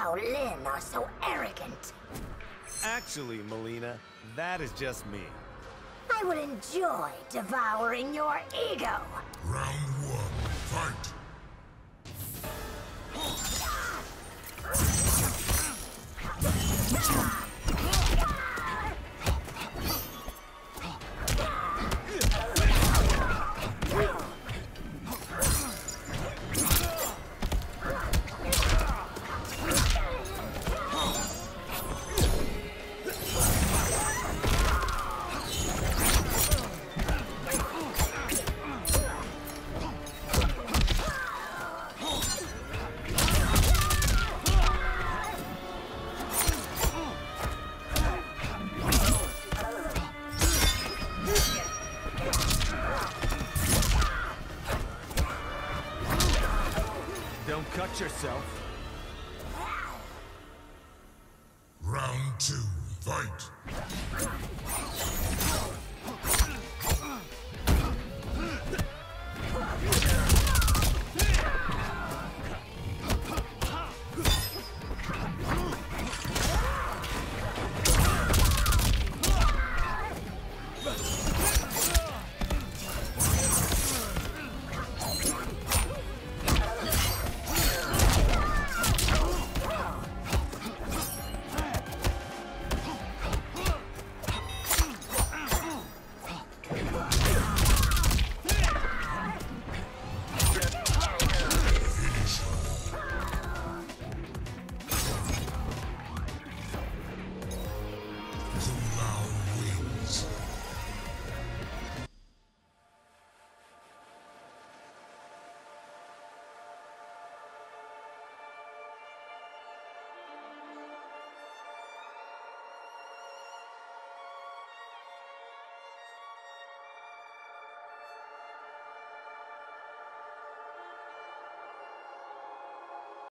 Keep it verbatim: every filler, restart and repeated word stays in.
Shaolin are so arrogant. Actually, Mileena, that is just me. I would enjoy devouring your ego. Round one, fight! Don't cut yourself. Round two, fight! Too loud.